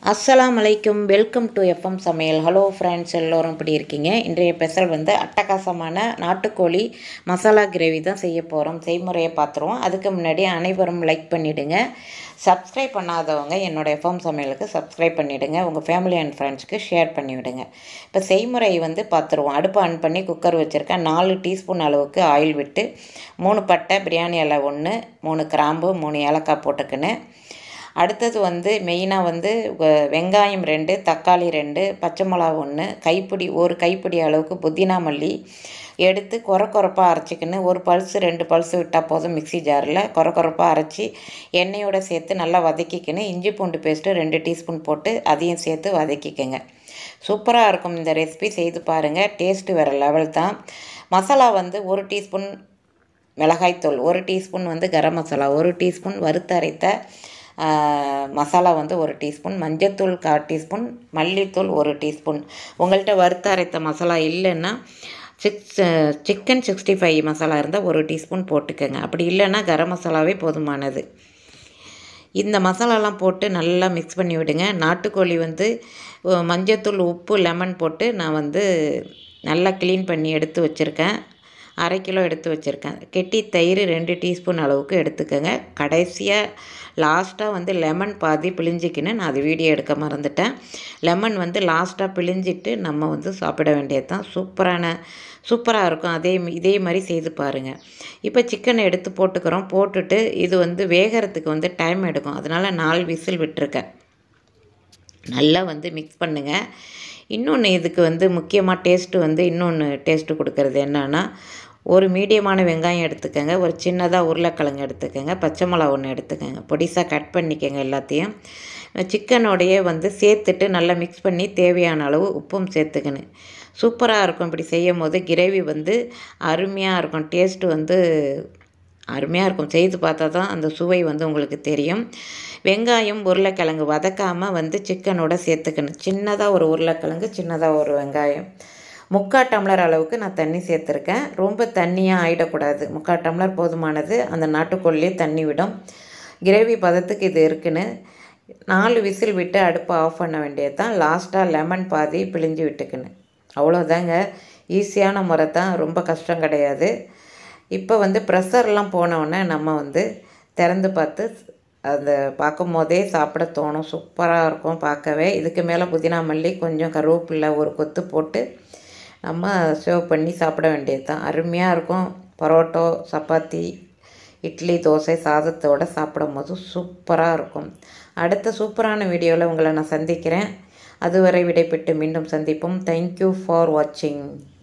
அஸ்ஸலாமு அலைக்கும். Welcome to FM சமையல். ஹலோ ஃப்ரெண்ட்ஸ், எல்லோரும் இப்படி இருக்கீங்க. இன்றைய ஸ்பெஷல் அட்டகாசமான நாட்டுக்கோழி மசாலா கிரேவி தான் செய்ய போகிறோம். செய்முறையை பார்த்துருவோம். அதுக்கு முன்னாடி அனைவரும் லைக் பண்ணிவிடுங்க. சப்ஸ்கிரைப் பண்ணாதவங்க என்னோடய எஃப்எம் சமையலுக்கு சப்ஸ்கிரைப் பண்ணிவிடுங்க. உங்கள் ஃபேமிலி அண்ட் ஃப்ரெண்ட்ஸ்க்கு ஷேர் பண்ணிவிடுங்க. இப்போ செய்முறை பார்த்துருவோம். அடுப்பு ஆன் பண்ணி குக்கர் வச்சுருக்கேன். 4 டீஸ்பூன் அளவுக்கு ஆயில் விட்டு 3 பட்டை, பிரியாணி இலை 1, 3 கிராம்பு, 3 ஏலக்காய் போட்டுக்கின்னு, அடுத்தது மெயினாக வெங்காயம் 2, தக்காளி 2, பச்சை மிளகா 1, ஒரு கைப்பிடி அளவுக்கு புதினா மல்லி எடுத்து கொரப்பாக அரைச்சிக்கின்னு, ஒரு பல்ஸு 2 பல்ஸு விட்டால் போதும். மிக்ஸி ஜாரில் கொரப்பாக அரைச்சி எண்ணெயோடு சேர்த்து நல்லா வதக்கிக்கின்னு, இஞ்சி பூண்டு பேஸ்ட்டு 2 டீஸ்பூன் போட்டு அதையும் சேர்த்து வதக்கிக்கங்க. சூப்பராக இருக்கும். இந்த ரெசிபி செய்து பாருங்கள். டேஸ்ட்டு வேறு லெவல் தான். மசாலா 1 டீஸ்பூன் மிளகாய்த்தூள், 1 டீஸ்பூன் கரம் மசாலா, 1 டீஸ்பூன் வறுத்தரைத்த மசாலா 1 டீஸ்பூன், மஞ்சத்தூள் 1/4 டீஸ்பூன், மல்லித்தூள் 1 டீஸ்பூன். உங்கள்கிட்ட வறுத்த அரைத்த மசாலா இல்லைன்னா சிக்கன் 65 மசாலா இருந்தால் 1 டீஸ்பூன் போட்டுக்கோங்க. அப்படி இல்லைன்னா கரம் மசாலாவே போதுமானது. இந்த மசாலாலாம் போட்டு நல்லா மிக்ஸ் பண்ணி விடுங்க. நாட்டுக்கோழி மஞ்சத்தூள், உப்பு, லெமன் போட்டு நான் நல்லா க்ளீன் பண்ணி எடுத்து வச்சுருக்கேன். 1/2 கிலோ எடுத்து வச்சுருக்கேன். கெட்டி தயிர் 2 டீஸ்பூன் அளவுக்கு எடுத்துக்கோங்க. கடைசியாக லாஸ்ட்டாக லெமன் பாதி பிழிஞ்சிக்கின்னு, நான் அது வீடியோ எடுக்க மறந்துட்டேன். லெமன் லாஸ்ட்டாக பிழிஞ்சிட்டு நம்ம சாப்பிட வேண்டியது தான். சூப்பராக இருக்கும். இதே மாதிரி செய்து பாருங்கள். இப்போ சிக்கனை எடுத்து போட்டுக்கிறோம். போட்டுட்டு இது வேகிறதுக்கு டைம் எடுக்கும். அதனால் 4 விசில் விட்டுருக்கேன். நல்லா மிக்ஸ் பண்ணுங்கள். இன்னொன்று இதுக்கு முக்கியமாக டேஸ்ட்டு இன்னொன்று டேஸ்ட்டு கொடுக்கறது என்னன்னா, ஒரு மீடியமான வெங்காயம் எடுத்துக்கோங்க, ஒரு சின்னதாக உருளைக்கிழங்கு எடுத்துக்கோங்க, பச்சை மிளகா 1 எடுத்துக்கோங்க, பொடிசாக கட் பண்ணிக்கோங்க. எல்லாத்தையும் சிக்கனோடையே சேர்த்துட்டு நல்லா மிக்ஸ் பண்ணி தேவையான அளவு உப்பும் சேர்த்துக்கணும். சூப்பராக இருக்கும். இப்படி செய்யும் போது கிரேவி அருமையாக இருக்கும். டேஸ்ட்டு அருமையாக இருக்கும். செய்து பார்த்தா தான் அந்த சுவை உங்களுக்கு தெரியும். வெங்காயம், உருளைக்கிழங்கு வதக்காமல் சிக்கனோட சேர்த்துக்கணும். சின்னதாக ஒரு உருளைக்கிழங்கு, சின்னதாக ஒரு வெங்காயம். 3/4 டம்ளர் அளவுக்கு நான் தண்ணி சேர்த்துருக்கேன். ரொம்ப தண்ணியாக ஆகிடக்கூடாது. 3/4 டம்ளர் போதுமானது. அந்த நாட்டுக்கோழிலே தண்ணி விடும். கிரேவி பதத்துக்கு இது இருக்குன்னு 4 விசில் விட்டு அடுப்பை ஆஃப் பண்ண வேண்டியது தான். லாஸ்ட்டாக லெமன் பாதி பிழிஞ்சு விட்டுக்கணும். அவ்வளோதாங்க. ஈஸியான முறை தான். ரொம்ப கஷ்டம் கிடையாது. இப்போ ப்ரெஷர்லாம் போனோடனே நம்ம திறந்து பார்த்து பார்க்கும் போதே சாப்பிட தோணும். சூப்பராக இருக்கும் பார்க்கவே. இதுக்கு மேலே புதினா மல்லி, கொஞ்சம் கருவேப்பிலை, ஒரு கொத்து போட்டு நம்ம சர்வ் பண்ணி சாப்பிட வேண்டியது தான். அருமையாக இருக்கும். பரோட்டா, சப்பாத்தி, இட்லி, தோசை, சாதத்தோடு சாப்பிடும் போது சூப்பராக இருக்கும். அடுத்த சூப்பரான வீடியோவில் உங்களை நான் சந்திக்கிறேன். அதுவரை விடைபெற்று மீண்டும் சந்திப்போம். தேங்க்யூ ஃபார் வாட்சிங்.